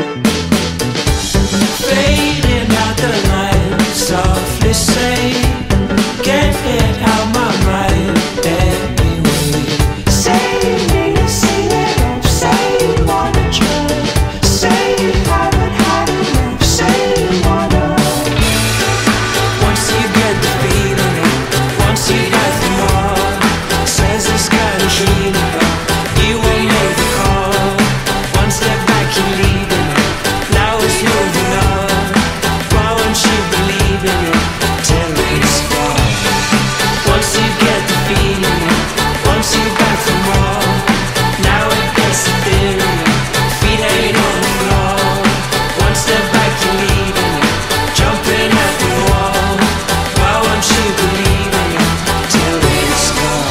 Fading out the light, softly say, get it out my mind anyway. Say you need to see it up, say you wanna try, say you haven't had enough, say you wanna. Once you get the feeling, once you got the more, says it's kind of healing, but you won't make the call. One step back, you're leaving it, now it's moving on. Why won't you believe in it, tell me it's gone. Once you get the feeling, once you got the more, now it gets ethereal, feet ain't on the floor. One step back, you're leaving it, jumping at the wall. Why won't you believe in it, tell me it's gone.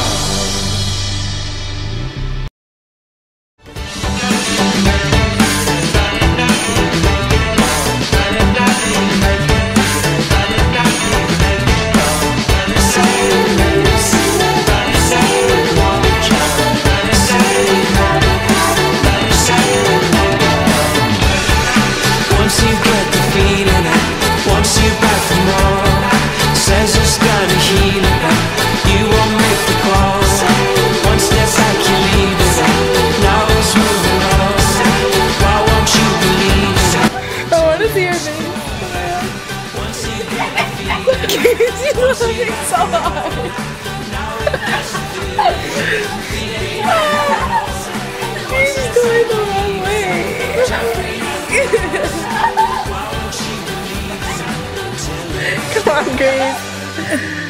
Once you get the feeling, once you got the more, says it's gonna heal it, you won't make the call. One step back, you're leaving it, now it's moving on. Why won't you believe it? I want to see your face. Once you get the feeling, You're looking so hard. You're just going the wrong way. Come on, Grace.